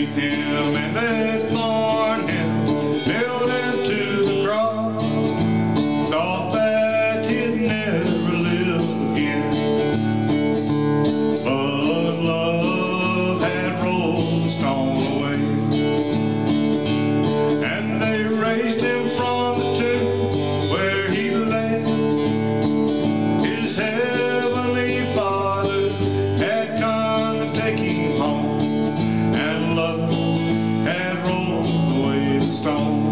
beat him and they thorned him, nailed him to the cross, thought that he'd never live again. But love had rolled the stone away, and they raised him from the tomb where he lay. His heavenly Father had come to take him home, and love had rolled away the stone.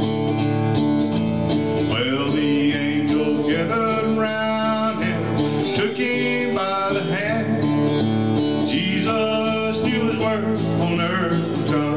Well, the angels gathered round him, took him by the hand. Jesus knew his work on earth was done.